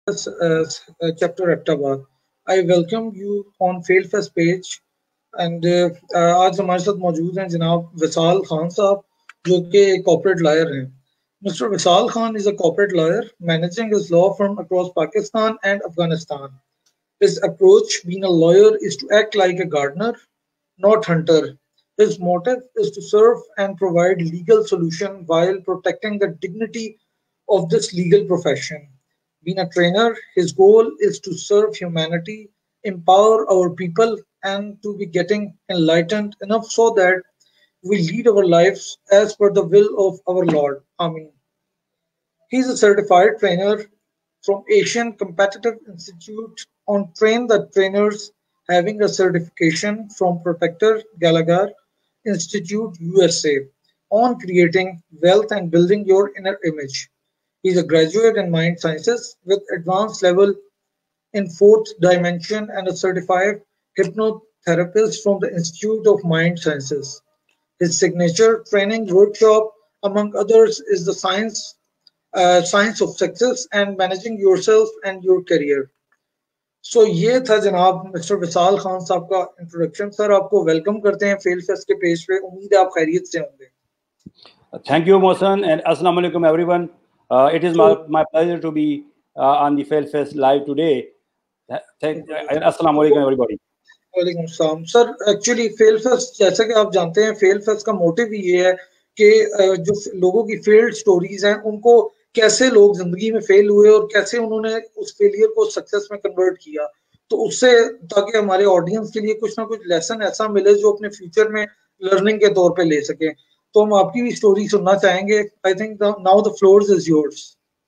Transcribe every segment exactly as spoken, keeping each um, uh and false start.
uh, chapter October. I welcome you on Failfest page and uh, uh, आज हमारे साथ मौजूद हैं जनाब विसाल खान साहब जो कि कॉर्पोरेट लॉयर हैं. Mister Visal Khan is a corporate lawyer managing his law firm across Pakistan and Afghanistan. His approach, being a lawyer, is to act like a gardener, not hunter. His motive is to serve and provide legal solution while protecting the dignity of this legal profession. Being a trainer, his goal is to serve humanity, empower our people, and to be getting enlightened enough so that we lead our lives as per the will of our Lord. Amen. He is a certified trainer from Asian Competitive Institute on Train the Trainers, having a certification from Protector Gallagher Institute U S A on creating wealth and building your inner image. He is a graduate in mind sciences with advanced level in fourth dimension and a certified hypnotherapist from the Institute of Mind Sciences. His signature training workshop, among others, is the science uh, science of success and managing yourself and your career. So ये था जनाब mister विसाल Khan साहब का introduction. Sir आपको welcome करते हैं fail fest के page पे. उम्मीद है आप खैरियत से होंगे. Thank you, Mohsen, and Assalamu alaikum, everyone. Uh, it is my, my pleasure to be uh, on the Failfest live today. Thank, Assalamu alaikum, everybody. वालेकुम सलाम. सर एक्चुअली फेल फेस्ट जैसा कि आप जानते हैं फेल फेस्ट का motive ये है कि जो लोगों की फेल्ड स्टोरीज हैं उनको कैसे लोग जिंदगी में फेल हुए और कैसे उन्होंने उस फेलियर को सक्सेस में कन्वर्ट किया, तो उससे ताकि हमारे ऑडियंस के लिए कुछ ना कुछ लेसन ऐसा मिले जो अपने फ्यूचर में लर्निंग के तौर पे ले सके. तो हम आपकी भी स्टोरी सुनना चाहेंगे. I think now the floor is yours.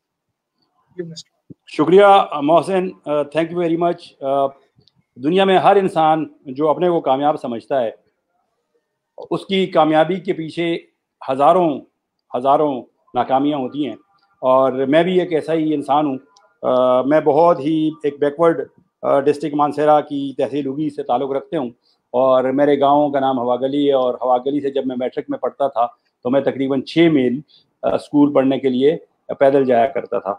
शुक्रिया Mohsin, thank you very much. दुनिया में हर इंसान जो अपने को कामयाब समझता है उसकी कामयाबी के पीछे हज़ारों हज़ारों नाकामियाँ होती हैं, और मैं भी एक ऐसा ही इंसान हूँ. uh, मैं बहुत ही एक बैकवर्ड डिस्ट्रिक्ट मानसेरा की तहसील उगी से ताल्लुक़ रखते हूँ, और मेरे गांव का नाम हवा गली है. और हवा गली से जब मैं मैट्रिक में पढ़ता था तो मैं तकरीबन छः मील स्कूल पढ़ने के लिए पैदल जाया करता था.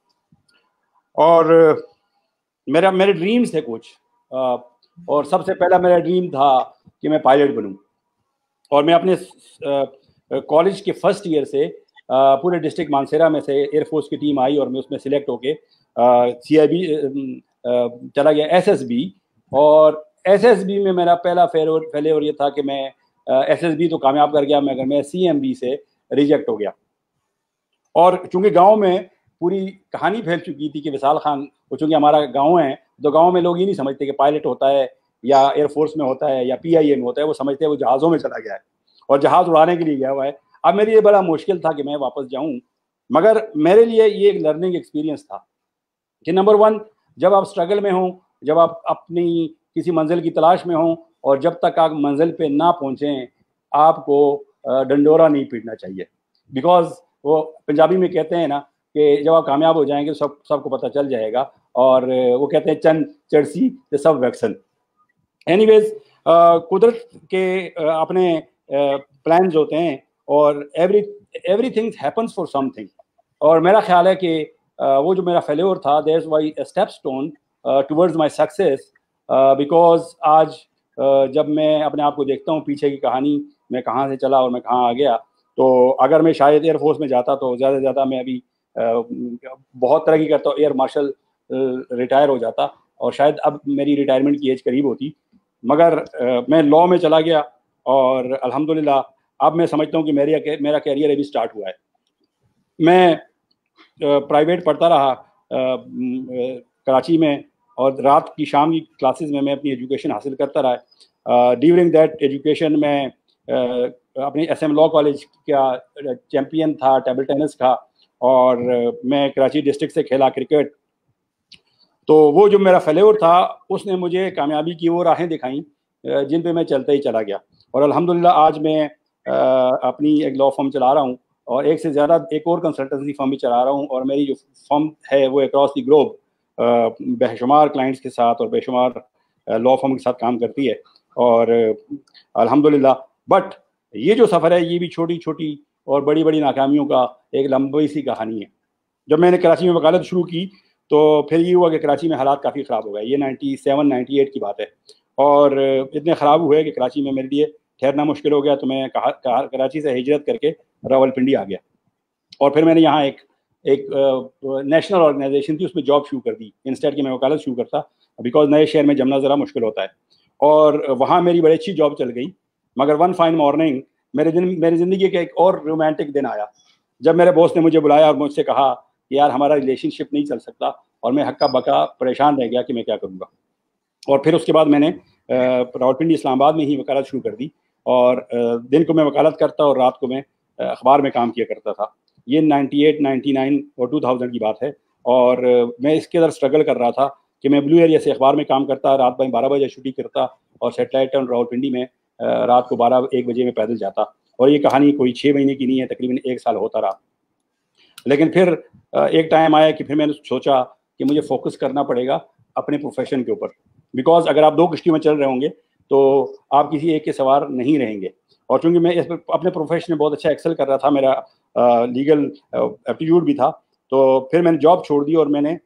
और मेरा मेरे ड्रीम्स थे कुछ, और सबसे पहला मेरा ड्रीम था कि मैं पायलट बनूं. और मैं अपने कॉलेज के फर्स्ट ईयर से पूरे डिस्ट्रिक्ट मानसेरा में से एयरफोर्स की टीम आई और मैं उसमें सिलेक्ट होके सी आई बी चला गया एस एस बी. और एस एस बी में मेरा पहला फेलियर ये था कि मैं एस एस बी तो कामयाब कर गया मगर मैं सी एम बी से रिजेक्ट हो गया. और चूँकि गांव में पूरी कहानी फैल चुकी थी कि विसाल खान, चूँकि हमारा गांव है तो गांव में लोग ये नहीं समझते कि पायलट होता है या एयरफोर्स में होता है या पी आई ए में होता है. वो समझते हैं वो जहाज़ों में चला गया है और जहाज़ उड़ाने के लिए गया हुआ है. अब मेरे लिए बड़ा मुश्किल था कि मैं वापस जाऊं, मगर मेरे लिए ये एक लर्निंग एक्सपीरियंस था कि नंबर वन, जब आप स्ट्रगल में हों, जब आप अपनी किसी मंजिल की तलाश में हों और जब तक आप मंजिल पे ना पहुँचें आपको डंडोरा नहीं पीटना चाहिए. बिकॉज वो पंजाबी में कहते हैं ना कि जब आप कामयाब हो जाएंगे सब सबको पता चल जाएगा, और वो कहते हैं चंद चरसी तो सब वैक्सन. एनीवेज, कुदरत के अपने प्लान्स होते हैं और every everything happens for something. और मेरा ख्याल है कि वो जो मेरा फेल्योर था that's why a step stone towards my success. Because आज uh, जब मैं अपने आप को देखता हूँ पीछे की कहानी, मैं कहाँ से चला और मैं कहाँ आ गया, तो अगर मैं शायद एयरफोर्स में जाता तो ज़्यादा से ज़्यादा मैं अभी uh, बहुत तरक्की करता हूँ, एयर मार्शल रिटायर हो जाता और शायद अब मेरी रिटायरमेंट की एज करीब होती. मगर uh, मैं लॉ में चला गया और अल्हम्दुलिल्लाह अब मैं समझता हूँ कि मेरी मेरा कैरियर अभी स्टार्ट हुआ है. मैं प्राइवेट पढ़ता रहा कराची में और रात की शाम की क्लासेस में मैं अपनी एजुकेशन हासिल करता रहा. ड्यूरिंग दैट एजुकेशन मैं uh, अपनी एस एम लॉ कॉलेज का चैम्पियन था टेबल टेनिस का, और uh, मैं कराची डिस्ट्रिक्ट से खेला क्रिकेट. तो वो जो मेरा फेल्योर था उसने मुझे कामयाबी की वो राहें दिखाई जिन पे मैं चलते ही चला गया. और अल्हम्दुलिल्लाह आज मैं uh, अपनी एक लॉ फर्म चला रहा हूँ और एक से ज़्यादा एक और कंसल्टेंसी फर्म भी चला रहा हूँ. और मेरी जो फर्म है वो अक्रॉस द ग्लोब बेशुमार क्लाइंट्स के साथ और बेशुमार लॉ फर्म के साथ काम करती है. और अल्हम्दुलिल्लाह, बट ये जो सफ़र है ये भी छोटी छोटी और बड़ी बड़ी नाकामियों का एक लंबी सी कहानी है. जब मैंने कराची में वकालत शुरू की تو پھر یہ ہوا کہ کراچی میں حالات کافی خراب ہو گئے. یہ نائنٹی سیون نائنٹی ایٹ کی بات ہے, اور اتنے خراب ہوئے کہ کراچی میں میرے لیے ٹھہرنا مشکل ہو گیا. تو میں کراچی سے ہجرت کر کے راولپنڈی آ گیا, اور پھر میں نے یہاں ایک ایک نیشنل آرگنائزیشن تھی, اس میں جاب شروع کر دی انسٹیڈ کہ میں وکالت شروع کرتا, بیکاز نئے شہر میں جمنا ذرا مشکل ہوتا ہے. اور وہاں میری بڑی اچھی جاب چل گئی. مگر ون فائن مارننگ میرے دن میری زندگی کا ایک اور رومانٹک دن آیا, جب میرے باس نے مجھے بلایا اور مجھ سے کہا کہ یار ہمارا ریلیشن شپ نہیں چل سکتا, اور میں ہکا بکا پریشان رہ گیا کہ میں کیا کروں گا. اور پھر اس کے بعد میں نے راولپنڈی اسلام آباد میں ہی وکالت شروع کر دی, اور دن کو میں وکالت کرتا اور رات کو میں اخبار میں کام کیا کرتا تھا. یہ نائنٹی ایٹ نائنٹی نائن اور ٹو تھاؤزینڈ کی بات ہے, اور میں اس کے اندر اسٹرگل کر رہا تھا کہ میں بلو ایریا سے اخبار میں کام کرتا, رات میں بارہ بجے چھٹی کرتا, اور سیٹلائٹ ٹاؤن راولپنڈی میں رات کو بارہ ایک بجے میں پیدل جاتا. اور یہ کہانی کوئی چھ مہینے کی نہیں ہے, تقریباً ایک سال ہوتا رہا. لیکن پھر ایک ٹائم آیا کہ پھر میں نے سوچا کہ مجھے فوکس کرنا پڑے گا اپنے پروفیشن کے اوپر, بیکاز اگر آپ دو کشتیوں میں چل رہے ہوں گے تو آپ کسی ایک کے سوار نہیں رہیں گے. اور چونکہ میں اس اپنے پروفیشن میں بہت اچھا ایکسل کر رہا تھا, میرا لیگل ایپٹیٹیوڈ بھی تھا, تو پھر میں نے جاب چھوڑ دی. اور میں نے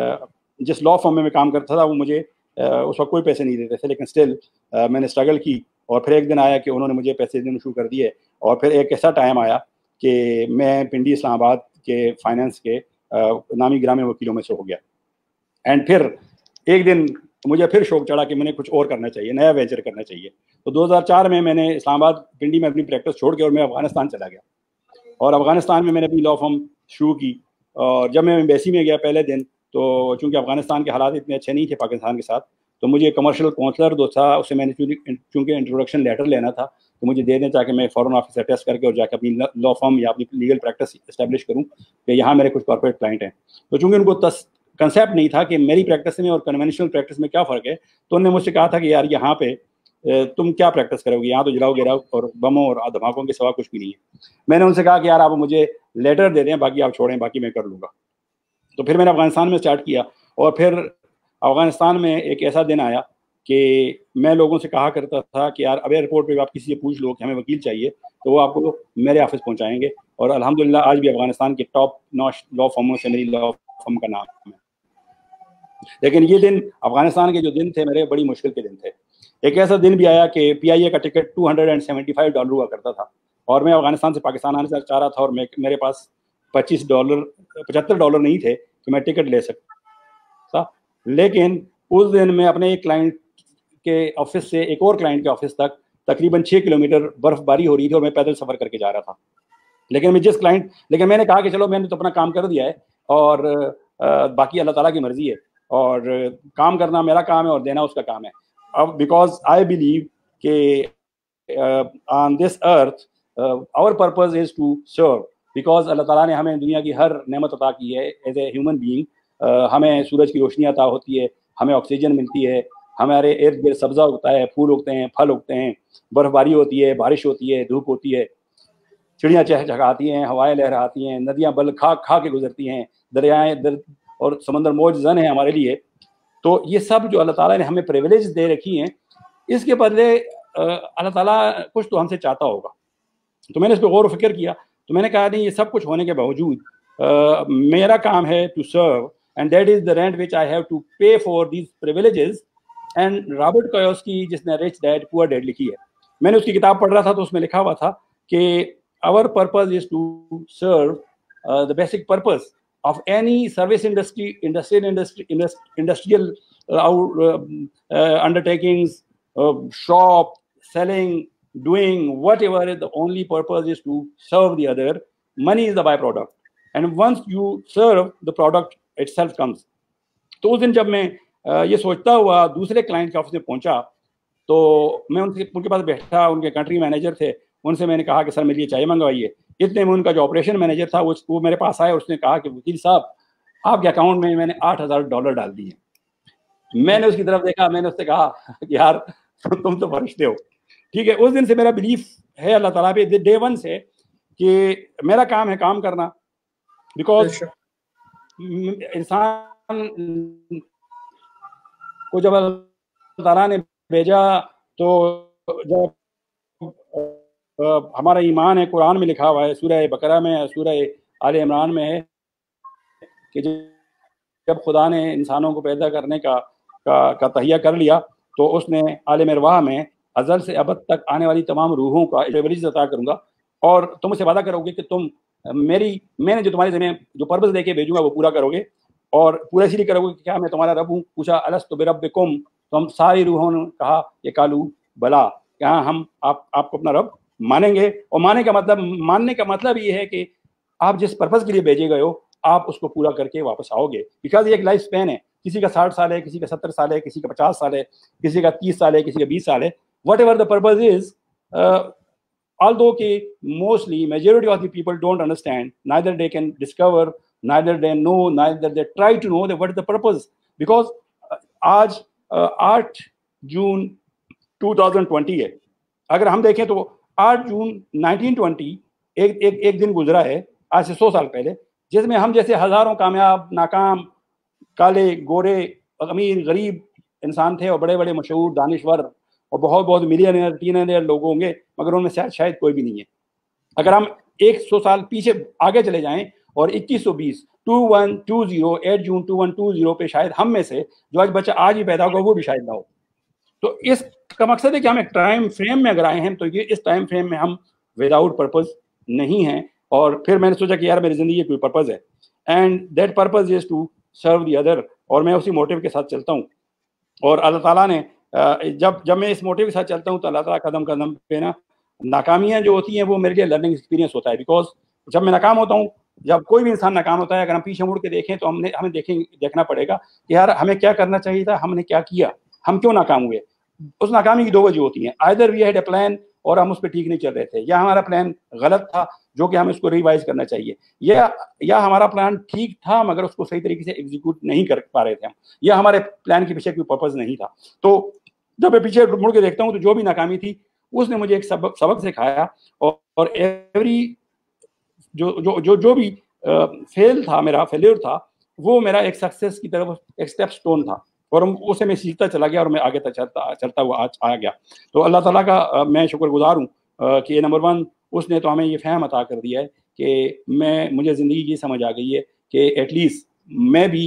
جس لا فرم میں میں کام کرتا تھا وہ مجھے اس وقت کوئی پیسے نہیں دیتے تھے, لیکن اسٹل میں نے اسٹرگل کی. اور پھر ایک دن آیا کہ انہوں نے مجھے پیسے دینے شروع کر دیے, اور پھر ایک ایسا ٹائم آیا کہ میں پنڈی اسلام آباد کے فائنینس کے نامی گرامی وکیلوں میں سے ہو گیا. اینڈ پھر ایک دن مجھے پھر شوق چڑھا کہ میں نے کچھ اور کرنا چاہیے, نیا وینچر کرنا چاہیے. تو دو ہزار چار میں میں نے اسلام آباد پنڈی میں اپنی پریکٹس چھوڑ کے اور میں افغانستان چلا گیا, اور افغانستان میں میں نے اپنی لا فرم شروع کی. اور جب میں ایمبیسی میں گیا پہلے دن, تو چونکہ افغانستان کے حالات اتنے اچھے نہیں تھے پاکستان کے ساتھ, تو مجھے کمرشل کونسلر جو تھا اسے میں نے چونکہ انٹروڈکشن لیٹر لینا تھا, تو مجھے دے دیں تاکہ میں فورن آفس سے ٹیسٹ کر کے اور جا کے اپنی لا فرم یا اپنی لیگل پریکٹس اسٹیبلش کروں کہ یہاں میرے کچھ کارپوریٹ کلائنٹ ہیں. تو چونکہ ان کو کنسیپٹ نہیں تھا کہ میری پریکٹس میں اور کنونشنل پریکٹس میں کیا فرق ہے, تو انہوں نے مجھ سے کہا تھا کہ یار یہاں پہ تم کیا پریکٹس کرو گے, یہاں تو جلاؤ گراؤ اور بموں اور دھماکوں کے سوا کچھ بھی نہیں ہے. میں نے ان سے کہا کہ یار آپ مجھے لیٹر دے دیں, باقی آپ چھوڑیں, باقی میں کر لوں گا. تو پھر میں نے افغانستان میں اسٹارٹ کیا, اور پھر افغانستان میں ایک ایسا دن آیا کہ میں لوگوں سے کہا کرتا تھا کہ یار اب ایئرپورٹ پہ آپ کسی سے پوچھ لو کہ ہمیں وکیل چاہیے, تو وہ آپ کو میرے آفس پہنچائیں گے. اور الحمدللہ آج بھی افغانستان کے ٹاپ نوش لا فرموں سے میری لا فرم کا نام ہے. لیکن یہ دن افغانستان کے جو دن تھے میرے بڑی مشکل کے دن تھے. ایک ایسا دن بھی آیا کہ پی آئی اے کا ticket two hundred and seventy five dollar ہوا کرتا تھا, اور میں افغانستان سے پاکستان آنے سے چاہ رہا تھا, اور میرے پاس پچیس ڈالر پچہتر ڈالر نہیں تھے کہ میں ٹکٹ لے سکتا. لیکن اس دن میں اپنے ایک کلائنٹ کے آفس سے ایک اور کلائنٹ کے آفس تک تقریباً چھ کلو میٹر برف باری ہو رہی تھی, اور میں پیدل سفر کر کے جا رہا تھا. لیکن میں جس کلائنٹ لیکن میں نے کہا کہ چلو میں نے تو اپنا کام کر دیا ہے, اور باقی اللہ تعالیٰ کی مرضی ہے, اور کام کرنا میرا کام ہے اور دینا اس کا کام ہے. اب بیکاز آئی بلیو کہ on this earth our purpose is to serve, because اللہ تعالیٰ نے ہمیں دنیا کی ہر نعمت عطا کی ہے ایز اے ہیومن بینگ. ہمیں سورج کی روشنی عطا ہوتی ہے, ہمیں آکسیجن ملتی ہے, ہمارے ارد گرد سبزہ اگتا ہے, پھول اگتے ہیں, پھل اگتے ہیں, برف باری ہوتی ہے, بارش ہوتی ہے, دھوپ ہوتی ہے, چڑیاں چہچہاتی ہیں, ہوائیں لہراتی ہیں, ندیاں بل کھا کھا کے گزرتی ہیں, دریائیں در اور سمندر موج زن ہیں ہمارے لیے. تو یہ سب جو اللہ تعالیٰ نے ہمیں پریویلیج دے رکھی ہیں, اس کے بدلے اللہ تعالیٰ کچھ تو ہم سے چاہتا ہوگا. تو میں نے اس پہ غور و فکر کیا, تو میں نے کہا نہیں, یہ سب کچھ ہونے کے باوجود میرا کام ہے to serve, and that is the rent which I have to pay for these privileges. And Robert Kiyosaki جس نے ریچ ڈیڈ پور ڈیڈ لکھی ہے, میں نے اس کی کتاب پڑھ رہا تھا, تو اس میں لکھا ہوا تھا کہ our purpose is to serve uh, the basic purpose of any service industry, industrial industry, industrial uh, uh, uh, undertakings, uh, shop, selling, doing whatever. The only purpose is to serve the other. Money is the byproduct, and once you serve, the product itself comes. تو اس دن جب میں یہ سوچتا ہوا دوسرے client کے office میں پہنچا, تو میں ان کے پاس بیٹھا, ان کے کنٹری مینیجر تھے, ان سے میں نے کہا کہ سر میرے لیے چائے منگوائیے. اتنے میں ان کا جو آپریشن مینیجر تھا وہ میرے پاس آیا, اور اس نے کہا کہ وکیل صاحب آپ کے اکاؤنٹ میں میں نے آٹھ ہزار ڈالر ڈال دیے. میں نے اس کی طرف دیکھا, میں نے اس سے کہا کہ یار تم تو فرشتے ہو. ٹھیک ہے, اس دن سے میرا بلیف ہے اللہ تعالیٰ پہ ڈے ون سے کہ میرا کام ہے کام کرنا. بیکاز انسان کو جب اللہ تعالیٰ نے بھیجا, تو جب ہمارا ایمان ہے, قرآن میں لکھا ہوا ہے, سورہ بقرہ میں, سورہ آل عمران میں ہے کہ جب خدا نے انسانوں کو پیدا کرنے کا کا, کا تہیہ کر لیا تو اس نے عالم ارواح میں ازل سے ابد تک آنے والی تمام روحوں کا ایوریج عطا کروں گا اور تم اسے وعدہ کرو گے کہ تم میری میں نے جو تمہارے ذمہ جو پرپز دے کے بھیجوں گا وہ پورا کرو گے اور پورا اسی لیے کرو گے کہ کیا میں تمہارا رب ہوں. پوچھا الست بربکم، تو ہم ساری روحوں نے کہا یہ کالو بلا، کہ ہاں ہم آپ آپ کو اپنا رب مانیں گے. اور ماننے کا مطلب ماننے کا مطلب یہ ہے کہ آپ جس پرپز کے لیے بھیجے گئے ہو آپ اس کو پورا کر کے واپس آؤ گے. بیکاز یہ ایک لائف اسپین ہے، کسی کا ساٹھ سال ہے، کسی کا ستر سال ہے، کسی کا پچاس سال ہے، کسی کا تیس سال ہے، کسی کا بیس سال ہے. Whatever the purpose is, although کہ mostly majority of the people don't understand, neither they can discover, neither they know, neither they try to know that what is the purpose. Because آج آٹھ June two thousand twenty ہے، اگر ہم دیکھیں تو آٹھ جون nineteen twenty ایک ایک ایک دن گزرا ہے آج سے سو سال پہلے، جس میں ہم جیسے ہزاروں کامیاب ناکام کالے گورے امیر غریب انسان تھے اور بڑے بڑے مشہور دانشور اور بہت بہت ملینئر ٹینئر لوگ ہوں گے، مگر ان میں شاید شاید کوئی بھی نہیں ہے. اگر ہم ایک سو سال پیچھے آگے چلے جائیں اور اکیس سو بیس two one two zero eight جون ٹو ون ٹو زیرو پہ شاید ہم میں سے جو آج بچہ آج ہی پیدا ہوگا وہ بھی شاید نہ ہو. تو اس کا مقصد ہے کہ ہم ایک ٹائم فریم میں اگر آئے ہیں تو یہ اس ٹائم فریم میں ہم وداؤٹ پرپز نہیں ہیں. اور پھر میں نے سوچا کہ یار میری زندگی کوئی پرپز ہے، and that purpose is to serve the other, اور میں اسی موٹیو کے ساتھ چلتا ہوں. اور اللہ تعالیٰ نے جب جب میں اس موٹیو کے ساتھ چلتا ہوں تو اللہ تعالیٰ قدم قدم پہ نا ناکامیاں جو ہوتی ہیں وہ میرے لیے لرننگ ایکسپیرینس ہوتا ہے. بیکاز جب میں ناکام ہوتا ہوں، جب کوئی بھی انسان ناکام ہوتا ہے، اگر ہم پیچھے مڑ کے دیکھیں تو ہم نے ہمیں دیکھیں دیکھنا پڑے گا کہ یار ہمیں کیا کرنا چاہیے تھا، ہم نے کیا کیا، ہم کیوں ناکام ہوئے. اس ناکامی کی دو وجہ ہوتی ہیں، either we had a plan اور ہم اس پہ ٹھیک نہیں چل رہے تھے، یا ہمارا پلان غلط تھا جو کہ ہمیں اس کو ریوائز کرنا چاہیے، یا یا ہمارا پلان ٹھیک تھا مگر اس کو صحیح طریقے سے ایگزیکیوٹ نہیں کر پا رہے تھے ہم، یا ہمارے پلان کے پیچھے کوئی پرپز نہیں تھا. تو جب میں پیچھے مڑ کے دیکھتا ہوں تو جو بھی ناکامی تھی اس نے مجھے ایک سبق سبق سکھایا، اور ایوری جو جو جو جو بھی فیل تھا، میرا فیلئر تھا، وہ میرا ایک سکسیس کی طرف ایک اسٹیپ سٹون تھا، اور اسے میں سیکھتا چلا گیا اور میں آگے تک چلتا چلتا ہوا آج آ گیا. تو اللہ تعالیٰ کا میں شکر گزار ہوں کہ نمبر ون اس نے تو ہمیں یہ فہم عطا کر دیا ہے کہ میں مجھے زندگی کی سمجھ آ گئی ہے کہ ایٹ لیسٹ میں بھی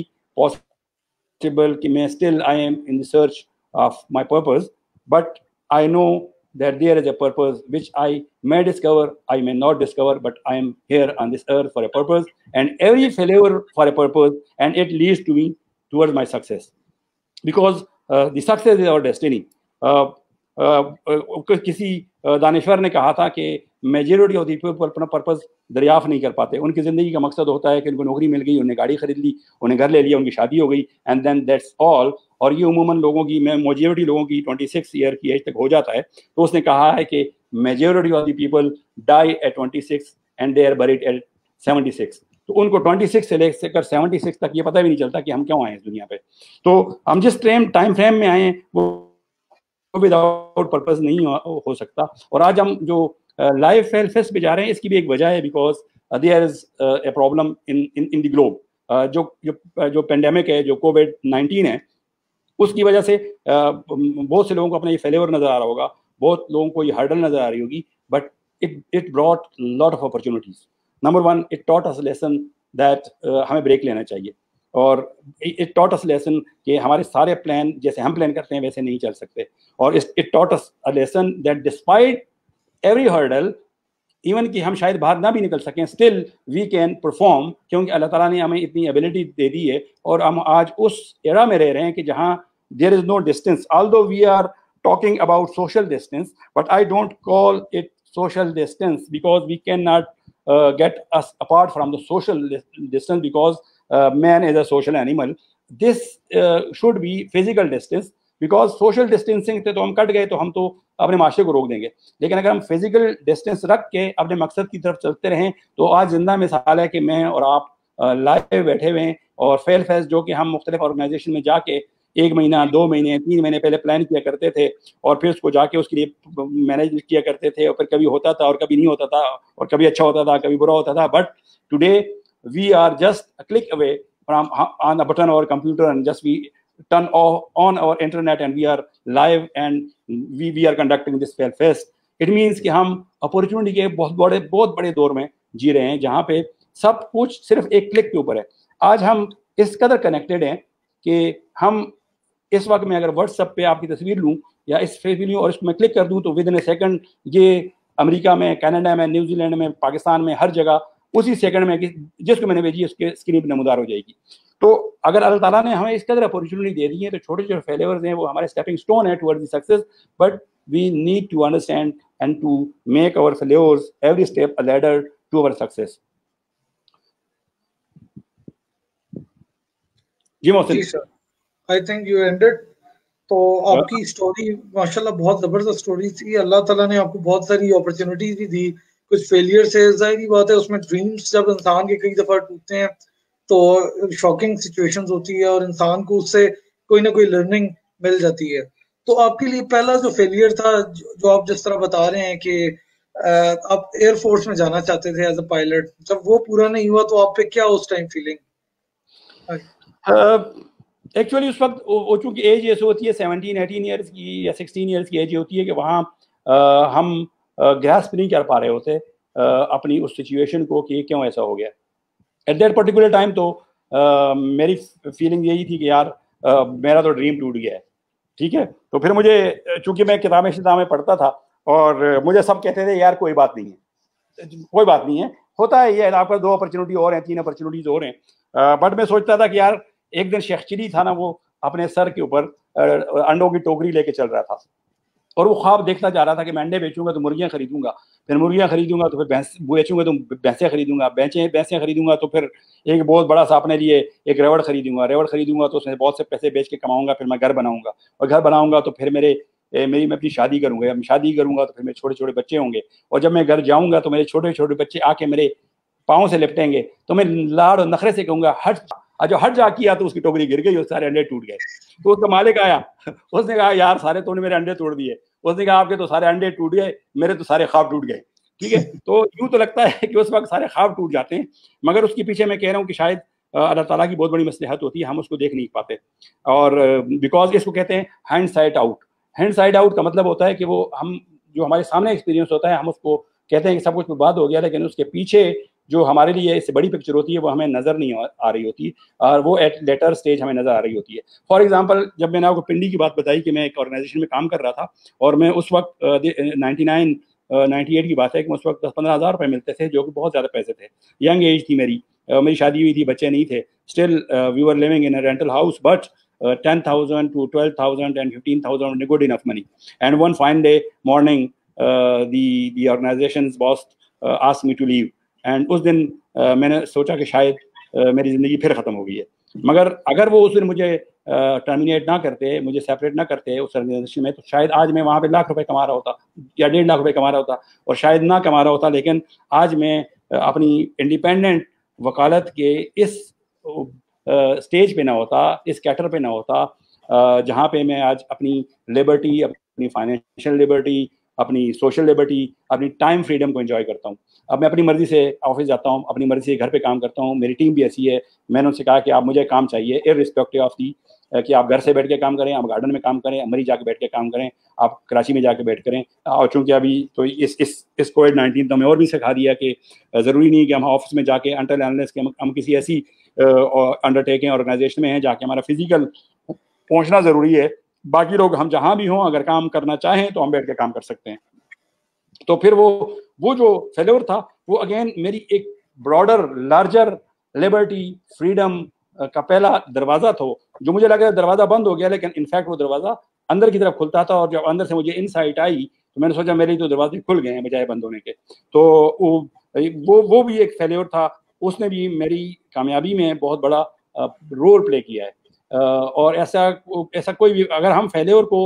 پاسبل کہ میں still I am in the search of my purpose, but I know that there is a purpose which I may discover, I may not discover, but I am here on this earth for a purpose, and every failure for a purpose, and it leads to me towards my success, because uh, the success is our destiny. uh, uh, کسی دانشور نے کہا تھا کہ majority of the people اپنا purpose دریافت نہیں کر پاتے. ان کی زندگی کا مقصد ہوتا ہے کہ ان کو نوکری مل گئی، انہوں نے گاڑی خرید لی، انہیں گھر لے لیا، ان کی شادی ہو گئی، اینڈ دین دیٹس آل. اور یہ عموماً لوگوں کی میں میجورٹی لوگوں کی ٹوئنٹی سکس ایئر کی ایج تک ہو جاتا ہے. تو اس نے کہا ہے کہ majority of the people die at twenty six and they are buried at seventy six. تو ان کو ٹوئنٹی سکس سے لے کر سیونٹی سکس تک یہ پتہ بھی نہیں چلتا کہ ہم کیوں آئے ہیں اس دنیا پہ. تو ہم جس ٹائم ٹائم فریم میں آئے ہیں وہ وداؤٹ پرپز نہیں ہو سکتا. اور آج ہم جو لائف فیل فیسٹ پہ جا رہے ہیں اس کی بھی ایک وجہ ہے، because there is a problem in the globe. جو جو پینڈیمک ہے، جو کووڈ نائنٹین ہے، اس کی وجہ سے بہت سے لوگوں کو اپنا یہ فیلیور نظر آ رہا ہوگا، بہت لوگوں کو یہ ہرڈل نظر آ رہی ہوگی، but it it brought lot of opportunities. Number one, it taught us lesson that ہمیں بریک لینا چاہیے، اور اٹ ٹاٹ اس لیسن کہ ہمارے سارے پلان جیسے ہم پلان کرتے ہیں ویسے نہیں چل سکتے. اور it taught us lesson that despite every hurdle, even کہ ہم شاید باہر نہ بھی نکل سکیں، اسٹل وی کین پرفارم، کیونکہ اللہ تعالیٰ نے ہمیں اتنی ایبلٹی دے دی ہے. اور ہم آج اس ایرا میں رہ رہے ہیں کہ جہاں there is no distance, although we are talking about social distance, but I don't call it social distance because we cannot uh, get us apart from the social distance, because uh, man is a social animal. This uh, should be physical distance, because social distancing سے تو ہم کٹ گئے تو ہم تو اپنے معاشرے کو روک دیں گے. لیکن اگر ہم فزیکل ڈسٹینس رکھ کے اپنے مقصد کی طرف چلتے رہیں تو آج زندہ مثال ہے کہ میں اور آپ لائیو بیٹھے ہوئے ہیں، اور فیل فیس جو کہ ہم مختلف آرگنائزیشن میں جا کے ایک مہینہ دو مہینے تین مہینے پہلے پلان کیا کرتے تھے، اور پھر اس کو جا کے اس کے لیے مینیج کیا کرتے تھے، اور پھر کبھی ہوتا تھا اور کبھی نہیں ہوتا تھا، اور کبھی اچھا ہوتا تھا کبھی برا ہوتا تھا. But today we are just click away from on the button اور computer, and just we turn on our internet and we are live and we we are conducting this fail fest. It means کہ ہم opportunity کے بہت بڑے بہت بڑے دور میں جی رہے ہیں، جہاں پہ سب کچھ صرف ایک کلک کے اوپر ہے. آج ہم اس قدر کنیکٹڈ ہیں کہ ہم اس وقت میں اگر واٹس ایپ پہ آپ کی تصویر لوں یا اس فیس لوں اور اس کو میں کلک کر دوں تو ود ان اے سیکنڈ یہ امریکہ میں، کینیڈا میں، نیوزی لینڈ میں، پاکستان میں، ہر جگہ اسی سیکنڈ میں جس کو میں نے بھیجی اس کے اسکرین پہ نمودار ہو جائے گی. تو اگر اللہ تعالیٰ نے ہمیں اس قدر اپارچونیٹی دے دی ہے تو چھوٹے چھوٹے فیلیورز ہیں وہ ہمارے اسٹیپنگ اسٹون ہیں toward the success. But we need to understand and to make our failures every step a ladder to our success. جی محسن. جی sir, I think you ended. تو آپ کی اسٹوری ماشاءاللہ بہت زبردست اسٹوری تھی. اللہ تعالیٰ نے آپ کو بہت ساری اپرچونیٹیز بھی دی. کچھ فیلئر سے ظاہری بات ہے اس میں ڈریمز جب انسان کے کئی دفعہ ٹوٹتے ہیں تو شاکنگ سچویشنز ہوتی ہے اور انسان کو اس سے کوئی نہ کوئی لرننگ مل جاتی ہے. تو آپ کے لیے پہلا جو فیلئر تھا جو آپ جس طرح بتا رہے ہیں کہ آپ ایئر فورس میں جانا چاہتے تھے ایز اے پائلٹ، جب وہ پورا نہیں ہوا تو آپ پہ کیا اس ٹائم فیلنگ؟ ایکچولی اس وقت وہ چونکہ ایج ایسے ہوتی ہے سیونٹین ایٹین ایئرس کی یا سکسٹین ایئرس کی ایج ہوتی ہے کہ وہاں ہم گراسپ نہیں کر پا رہے ہوتے اپنی اس سچویشن کو کہ کیوں ایسا ہو گیا. ایٹ دیٹ پرٹیکولر ٹائم تو میری فیلنگ یہی تھی کہ یار میرا تو ڈریم ٹوٹ گیا ہے. ٹھیک ہے، تو پھر مجھے چونکہ میں کتابیں شتابیں پڑھتا تھا اور مجھے سب کہتے تھے یار کوئی بات نہیں ہے، کوئی بات نہیں ہے، ہوتا ہے یہ آپ کا دو اپرچونیٹی اور ہیں، تین اپرچونیٹیز اور ہیں. بٹ میں سوچتا تھا کہ یار ایک دن شیخ چلی تھا نا وہ اپنے سر کے اوپر انڈوں کی ٹوکری لے کے چل رہا تھا اور وہ خواب دیکھتا جا رہا تھا کہ میں انڈے بیچوں گا تو مرغیاں خریدوں گا، پھر مرغیاں خریدوں گا تو پھر بھینس بیچوں گا تو بھینسیں خریدوں گا، بھینسیں بھینسیں خریدوں گا تو پھر ایک بہت بڑا سا اپنے لیے ایک ریوڑ خریدوں گا، ریوڑ خریدوں گا تو اس میں بہت سے پیسے بیچ کے کماؤں گا، پھر میں گھر بناؤں گا اور گھر بناؤں گا تو پھر میرے میری میں اپنی شادی کروں گا، میں شادی کروں گا تو پھر میرے چھوٹے چھوٹے بچے ہوں گے اور جب میں گھر جاؤں گا تو میرے چھوٹے چھوٹے بچے آ کے میرے پاؤں سے لپٹیں گے تو میں لاڑ اور نخرے سے کہوں گا ہٹ، جو ہٹ جا کیا تو اس کی ٹوکری گر گئی اور سارے انڈے ٹوٹ گئے. تو اس کا مالک آیا، اس نے کہا یار سارے تو نے میرے انڈے توڑ دیے. اس نے کہا آپ کے تو سارے انڈے ٹوٹ گئے، میرے تو سارے خواب ٹوٹ گئے. ٹھیک ہے، تو یوں تو لگتا ہے کہ اس وقت سارے خواب ٹوٹ جاتے ہیں مگر اس کے پیچھے میں کہہ رہا ہوں کہ شاید اللہ تعالیٰ کی بہت بڑی مصلحت ہوتی ہے، ہم اس کو دیکھ نہیں پاتے. اور بیکاز اس کو کہتے ہیں hand sight out. Hand sight out کا مطلب ہوتا ہے کہ وہ ہم جو ہمارے سامنے ایکسپیرینس ہوتا ہے ہم اس کو کہتے ہیں کہ سب کچھ برباد ہو گیا، لیکن اس کے پیچھے جو ہمارے لیے اس سے بڑی پکچر ہوتی ہے وہ ہمیں نظر نہیں آ رہی ہوتی اور وہ ایٹ لیٹر اسٹیج ہمیں نظر آ رہی ہوتی ہے. فار ایگزامپل جب میں نے آپ کو پنڈی کی بات بتائی کہ میں ایک آرگنائزیشن میں کام کر رہا تھا اور میں اس وقت نائنٹی نائن نائنٹی ایٹ کی بات ہے کہ اس وقت دس پندرہ ہزار روپے ملتے تھے جو کہ بہت زیادہ پیسے تھے. ینگ ایج تھی میری، میری شادی ہوئی تھی، بچے نہیں تھے. Still we were living in a rental house but ten thousand to twelve thousand and fifteen thousand good enough money. And one fine day morning uh, the the organization's boss uh, asked me to leave. And اس دن uh, میں نے سوچا کہ شاید uh, میری زندگی پھر ختم ہو گئی ہے. مگر اگر وہ اس دن مجھے ٹرمینیٹ نہ کرتے، مجھے سیپریٹ نہ کرتے اس آرگنائزیشن میں، تو شاید آج میں وہاں پہ لاکھ روپے کما رہا ہوتا یا ڈیڑھ لاکھ روپے کما رہا ہوتا اور شاید نہ کما رہا ہوتا. لیکن آج میں اپنی انڈیپینڈنٹ وکالت کے اس اسٹیج پہ نہ ہوتا، اس کیٹر پہ نہ ہوتا جہاں پہ میں آج اپنی لبرٹی، اپنی فائنینشیل لبرٹی، اپنی سوشل لبرٹی، اپنی ٹائم فریڈم کو انجوائے کرتا ہوں. اب میں اپنی مرضی سے آفس جاتا ہوں، اپنی مرضی سے گھر پہ کام کرتا ہوں. میری ٹیم بھی ایسی ہے. میں نے ان سے کہا کہ آپ مجھے کام چاہیے ارسپیکٹو آف دی کہ آپ گھر سے بیٹھ کے کام کریں، آپ گارڈن میں کام کریں، مری جا کے بیٹھ کے کام کریں، آپ کراچی میں جا کے بیٹھ کریں. اور چونکہ ابھی تو اس اس اس کووڈ نائنٹین تو ہمیں اور بھی سکھا دیا کہ ضروری نہیں کہ ہم آفس میں جا کے انٹل انلیس کہ ہم کسی ایسی انڈر ٹیکنگ آرگنائزیشن میں ہیں جا کے ہمارا فزیکل پہنچنا ضروری ہے. باقی لوگ ہم جہاں بھی ہوں اگر کام کرنا چاہیں تو ہم بیٹھ کے کام کر سکتے ہیں. تو پھر وہ وہ جو فیلور تھا وہ اگین میری ایک براڈر لارجر لبرٹی فریڈم کا پہلا دروازہ تھا جو مجھے لگا دروازہ بند ہو گیا، لیکن انفیکٹ وہ دروازہ اندر کی طرف کھلتا تھا. اور جب اندر سے مجھے انسائٹ آئی تو میں نے سوچا میرے تو دروازے کھل گئے ہیں بجائے بند ہونے کے. تو وہ وہ بھی ایک فیلور تھا، اس نے بھی میری کامیابی میں بہت بڑا رول پلے کیا ہے. اور ایسا ایسا کوئی بھی اگر ہم فیلور کو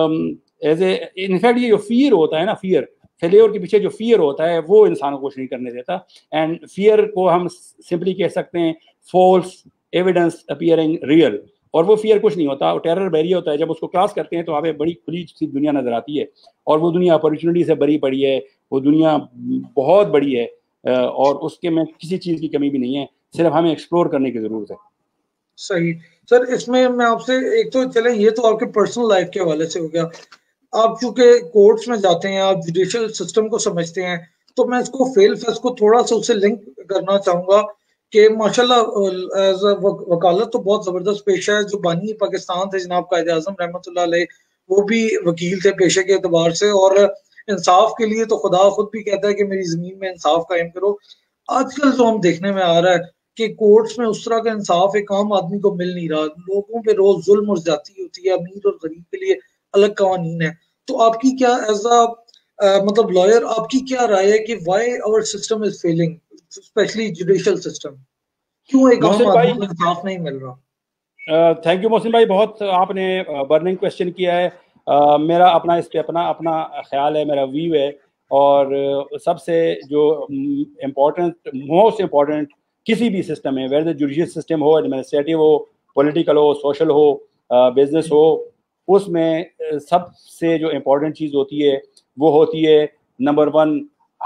ایز اے انفیکٹ یہ جو فیئر ہوتا ہے نا، فیئر فیلور کے پیچھے جو فیئر ہوتا ہے وہ انسان کو کچھ نہیں کرنے دیتا. اینڈ فیئر کو ہم سمپلی کہہ سکتے ہیں فالس ایویڈنس اپیئرنگ ریئل. اور وہ فیئر کچھ نہیں ہوتا، وہ ٹیرر بیری ہوتا ہے. جب اس کو کراس کرتے ہیں تو ہمیں بڑی کھلی سی دنیا نظر آتی ہے اور وہ دنیا اپرچونیٹی سے بری پڑی ہے، وہ دنیا بہت بڑی ہے اور اس کے میں کسی چیز کی کمی بھی نہیں ہے، صرف ہمیں ایکسپلور کرنے کی ضرورت ہے. صحیح سر. اس میں میں آپ سے ایک تو چلیں یہ تو آپ کے پرسنل لائف کے حوالے سے ہو گیا. آپ چونکہ کورٹس میں جاتے ہیں، آپ جوڈیشل سسٹم کو سمجھتے ہیں، تو میں اس کو فیل فیس کو تھوڑا سا اس سے لنک کرنا چاہوں گا کہ ماشاءاللہ ایز اے وکالت تو بہت زبردست پیشہ ہے. جو بانی پاکستان تھے جناب قائد اعظم رحمۃ اللہ علیہ, وہ بھی وکیل تھے پیشے کے اعتبار سے, اور انصاف کے لیے تو خدا خود بھی کہتا ہے کہ میری زمین میں انصاف قائم کرو. آج کل تو ہم دیکھنے میں آ رہا ہے کہ کورٹس میں اس طرح کا انصاف ایک عام آدمی کو مل نہیں رہا. لوگوں پہ روز ظلم اور زیادتی ہوتی ہے, امیر اور غریب کے لیے الگ قوانین ہے. تو آپ کی کیا ایز اے مطلب لائر آپ کی کیا رائے ہے کہ why our system is failing, especially judicial system, کیوں ایک عام آدمی کو انصاف نہیں مل رہا؟ تھینک یو محسن بھائی, بہت آپ نے برننگ کوشچن کیا ہے. uh, میرا اپنا اس پہ اپنا اپنا خیال ہے, میرا ویو ہے, اور سب سے جو امپورٹنٹ موسٹ امپورٹنٹ کسی بھی سسٹم ہے, ویئر جوڈیشل سسٹم ہو, ایڈمنسٹریٹو ہو, پولیٹیکل ہو, سوشل ہو, بزنس ہو, اس میں سب سے جو امپورٹنٹ چیز ہوتی ہے وہ ہوتی ہے number one,